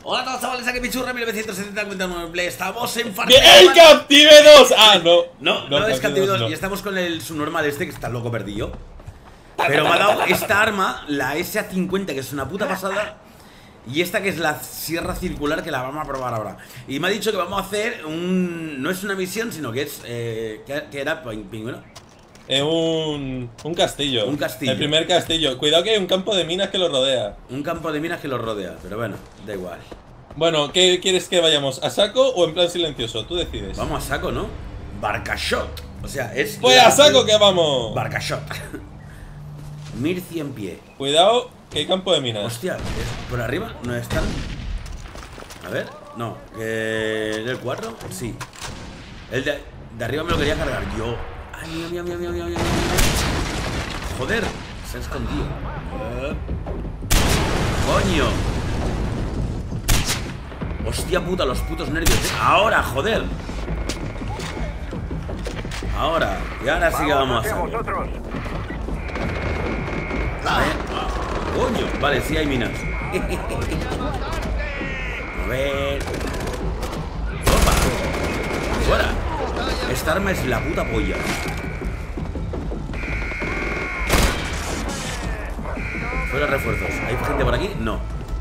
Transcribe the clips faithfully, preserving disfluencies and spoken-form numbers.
Hola a todos chavales, aquí Pichurra mil novecientos setenta noventa y nueve. Estamos en Far Cry. ¡El Captive dos! Ah, no. No, no, no es Captive dos. No. Y estamos con el subnormal este que está loco perdido. Pero me ha dado esta arma, la S A cincuenta, que es una puta pasada. Y esta que es la sierra circular, que la vamos a probar ahora. Y me ha dicho que vamos a hacer un... No es una misión, sino que es... Eh, ¿Qué era, pingüino? Eh, un, un castillo. Un castillo. El primer castillo. Cuidado que hay un campo de minas que lo rodea. Un campo de minas que lo rodea, pero bueno, da igual. Bueno, ¿qué quieres que vayamos? ¿A saco o en plan silencioso? Tú decides. Vamos a saco, ¿no? Barcashot. O sea, es... Pues a saco que vamos. Barcashot. Mir cien pie. Cuidado, que hay campo de minas. Hostia, por arriba no están. A ver, no. Eh, ¿El cuatro? Sí. El de, de arriba me lo quería cargar yo. Ay, mía, mía, mía, mía, mía, mía. Joder, se ha escondido. Eh. Coño. Hostia puta, los putos nervios. Ahora, joder. Ahora. Y ahora sí que vamos a hacer. A ver. Coño. Vale, sí hay minas. A ver. Opa. Fuera. Esta arma es la puta polla. Fuera refuerzos. ¿Hay gente por aquí? No.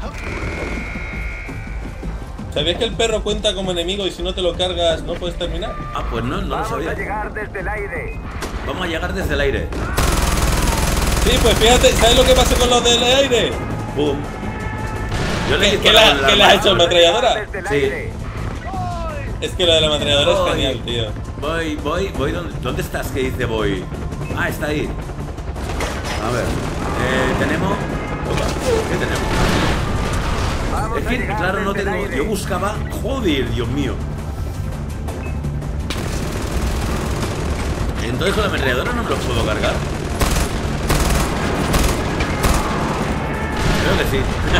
¿Sabías que el perro cuenta como enemigo y si no te lo cargas no puedes terminar? Ah, pues no, no lo sabía. Vamos a llegar desde el aire. Vamos a llegar desde el aire. Sí, pues fíjate, ¿sabes lo que pasa con los del aire? Boom. Yo le ¿Qué, ¿qué, la, ¿qué le has hecho, ametralladora? Sí. Es que lo de la ametralladora Voy, es genial, tío. Voy, voy, voy. ¿Dónde, ¿Dónde estás? Que dice voy. Ah, está ahí. A ver. Eh, tenemos. Opa, ¿qué tenemos? Es que, claro, no tengo. Yo buscaba. Joder, Dios mío. Entonces con la ametralladora no me los puedo cargar. Creo que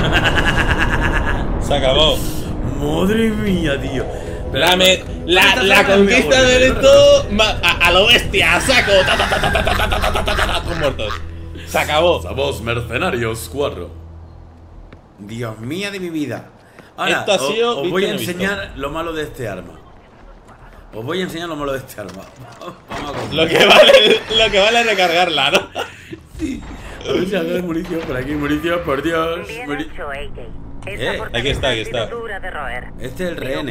sí. Se acabó. Madre mía, tío. La, me, la, la conquista del esto a, a lo bestia, a saco. Ta, ta, ta, ta, ta, ta, ta, ta, ta, ta, todos muertos. Se acabó. Somos mercenarios cuatro. Dios mío de mi vida. Ahora, Esto ha sido os, os voy a enseñar lo malo de este arma. Os voy a enseñar lo malo de este arma. Vamos a lo que vale, lo que vale es recargarla, ¿no? Sí. A ver si hay munición por aquí, munición, por Dios. Muri eh, aquí está, aquí está. Este es el rehén.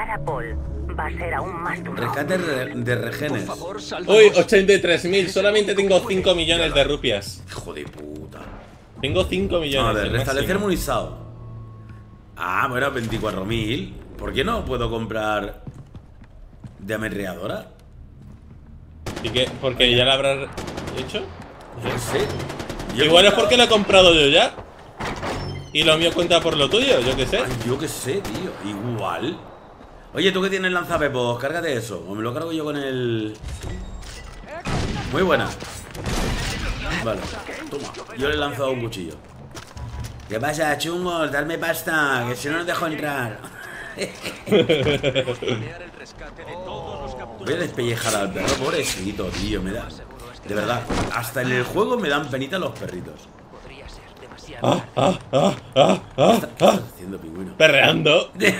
Rescate de regenes. Uy, ochenta y tres mil, solamente tengo cinco millones de rupias. Hijo de puta. Tengo cinco millones. A ver, restablecer munizado. Ah, bueno, veinticuatro mil. ¿Por qué no puedo comprar de ametralladora? ¿Y qué? ¿Porque ya la habrás hecho? Yo qué sé. Yo Igual es porque lo he comprado yo ya. Y lo mío cuenta por lo tuyo, yo qué sé. Ay, yo qué sé, tío. Igual. Oye, tú que tienes lanzapepos, cárgate eso. O me lo cargo yo con el... Muy buena. Vale, toma. Yo le he lanzado un cuchillo. ¿Qué pasa, chungos? Darme pasta, que si no, no dejo entrar. Voy a despellejar al perro, pobrecito, tío. Me da... De verdad, hasta en el juego me dan penita los perritos. Ah, ah, ah, ah, ah, ¿Qué estás haciendo, pingüino? Perreando. ¡Qué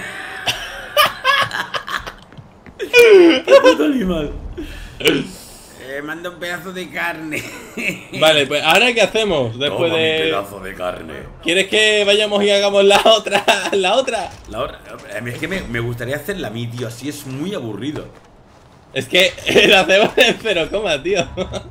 puto animal! Eh, manda un pedazo de carne. Vale, pues ahora ¿qué hacemos? Después Toma de... un pedazo de carne. ¿Quieres que vayamos y hagamos la otra? ¿La otra? La otra. A mí es que me, me gustaría hacer la mí, tío. Así es muy aburrido. Es que la hacemos en cero coma, tío.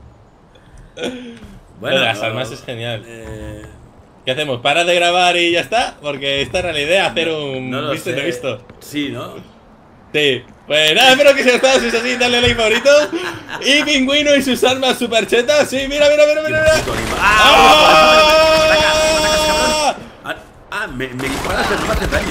Bueno, lo de las no, armas es genial. Eh... ¿Qué hacemos? ¿Para de grabar y ya está? Porque esta era la idea, hacer un no lo visto y sé. no visto. Sí, ¿no? Sí. Pues nada, espero que se os gustado. Si es así, dale like favorito. Y Pingüino y sus armas super chetas. Sí, mira, mira, mira, mira. ¡Ah! ¡Ah! ¡Ah! Me, me disparas, pero no me hace daño.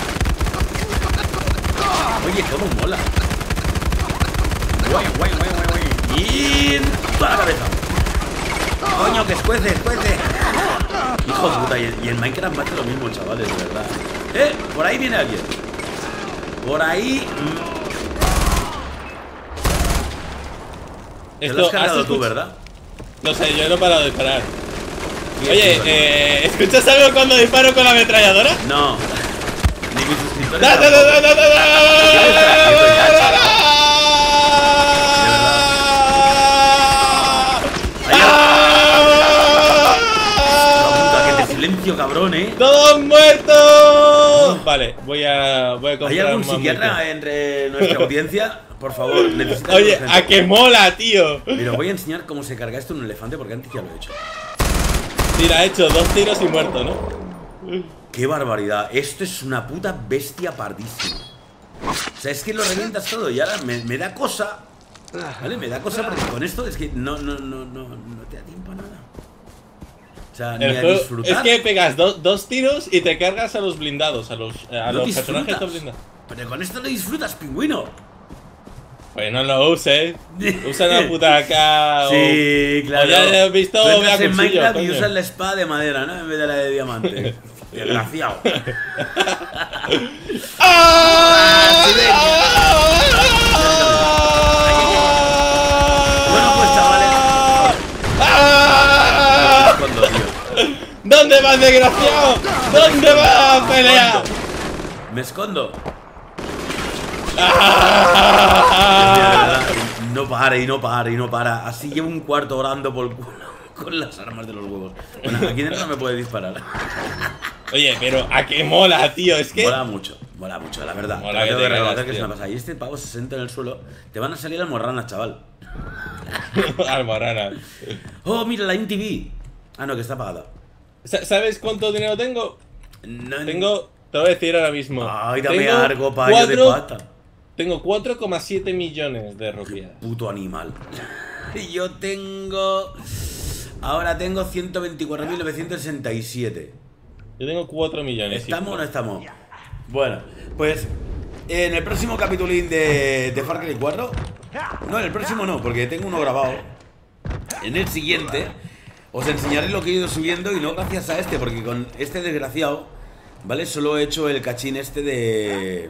Oye, cómo mola. Guay, guay, guay, guay, guay. Y toda la cabeza. Coño, que escuece, escuece. Hijo de puta, y en, y en Minecraft me hace lo mismo, chavales, de verdad. Eh, por ahí viene alguien. Por ahí. Te lo has cargado tú, ¿verdad? No sé, yo no he parado de disparar. Oye, eh, ¿escuchas algo cuando disparo con la ametralladora? No. mis suscriptores. ¡Da, da, da, da, da, da, silencio, cabrón, eh. ¡Todos muertos! Vale, voy a, voy a comprar. ¿Hay algún un psiquiatra mamute. entre nuestra audiencia? Por favor, necesitamos. Oye, urgente. a que mola, tío. Mira, voy a enseñar cómo se carga esto en un elefante porque antes ya lo he hecho. Tira, he hecho dos tiros y muerto, ¿no? ¡Qué barbaridad! Esto es una puta bestia pardísima. O sea, es que lo revientas todo y ahora me, me da cosa. ¿Vale? Me da cosa porque con esto es que no, no, no, no, no te da tiempo a nada. O sea, ni El a juego disfrutar. es que pegas do, dos tiros y te cargas a los blindados, a los, a No los disfrutas. personajes top blindados. Pero con esto no disfrutas, pingüino. Pues no lo uses. Usa una puta acá. O, Sí, claro. o ya he visto, Tú vea entras en cuchillo, Minecraft y coño. usas la espada de madera, ¿no? En vez de la de diamante. Desgraciado. ¡Ah! sí, venga. Bueno, pues chavales. ¡Ah! Cuando, tío. ¿Dónde vas, desgraciado? ¿Dónde vas a pelear? Me escondo. ¡Ah! No para y no para y no para. Así llevo un cuarto orando por el culo con las armas de los huevos. Bueno, aquí dentro no me puede disparar. Oye, pero a qué mola, tío. Es que. Mola mucho, mola mucho, la verdad. Mola Te que tengo te que reconocer cagas, que es tío. una pasada. Y este pavo se sienta en el suelo. Te van a salir almorranas, chaval. Almorrana. Oh, mira, la M T V. Ah, no, que está apagada. Sa- ¿Sabes cuánto dinero tengo? No, Tengo. Te voy a decir ahora mismo. Ay, dame Tengo algo, payo de cuatro- pata. Tengo cuatro coma siete millones de rupias. Puto animal. Y yo tengo. Ahora tengo ciento veinticuatro mil novecientos sesenta y siete. Yo tengo cuatro millones. ¿Estamos o hijo. no estamos? Bueno, pues en el próximo capitulín de, de Far Cry cuatro. No, en el próximo no, porque tengo uno grabado. En el siguiente os enseñaré lo que he ido subiendo y no gracias a este, porque con este desgraciado, ¿vale? Solo he hecho el cachín este de...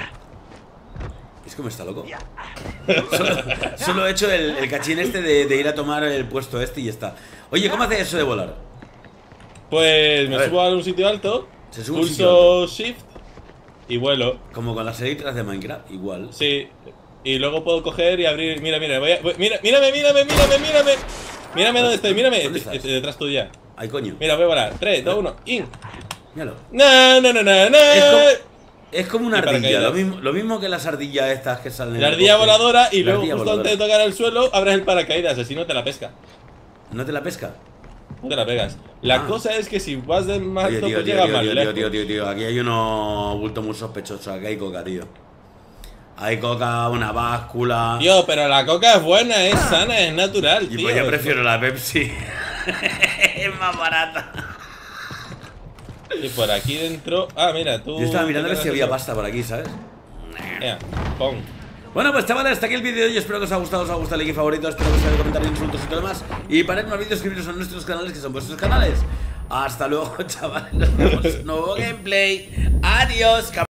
Es que me está loco. Solo, solo he hecho el, el cachín este de, de ir a tomar el puesto este y ya está. Oye, ¿cómo hace eso de volar? Pues A me ver. subo a un sitio alto. Se sube a un sitio Pulso Shift y vuelo. Como con las elitras de Minecraft, igual. Sí. Y luego puedo coger y abrir. Mira, mira, voy a, voy- mira, mírame, mírame, mírame, mírame. Mírame dónde estoy, mírame. ¿Dónde Estoy- estás? estoy detrás tuya. Ay, coño. Mira, voy a volar. tres, dos, uno, in. Míralo. No, no, no, no, no. Es como, es como una Y ardilla, paracaídas. lo mismo, lo mismo que las ardillas estas que salen en La el ardilla bosque. voladora y La luego ardilla justo antes de voladora. tocar el suelo abres el paracaídas, así no te la pesca. ¿No te la pesca? No te la pegas. La Ah. cosa es que si vas de más Oye, alto, tío, pues tío, llega tío, más tío, lejos. tío, tío, tío, tío, aquí hay unos bultos muy sospechosos, aquí hay coca, tío. Hay coca, una báscula. Tío, pero la coca es buena, es sana, es natural, Y tío. pues yo prefiero la Pepsi. Es más barata. Y por aquí dentro. Ah, mira, tú. Yo estaba mirando a ver te si había quedas pasta por aquí, ¿sabes? Mira, pon. Bueno, pues chavales, hasta aquí el vídeo de hoy. Espero que os haya gustado, os haya gustado el like favorito. Espero que os haya comentado insultos y todo lo demás. Y para más vídeos, suscribiros a nuestros canales, que son vuestros canales. Hasta luego, chavales. Nos vemos en nuevo gameplay. Adiós,